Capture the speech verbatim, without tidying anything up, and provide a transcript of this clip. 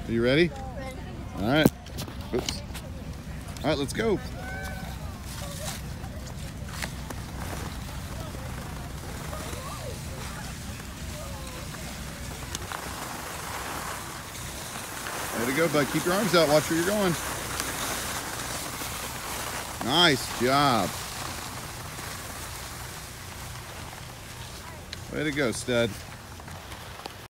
Are you ready? Ready. All right. Oops. All right, let's go. Way to go, bud. Keep your arms out. Watch where you're going. Nice job. Way to go, stud.